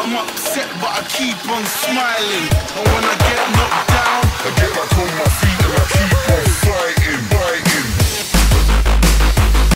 I'm upset, but I keep on smiling. And when I get knocked down, I get back on my feet and I keep on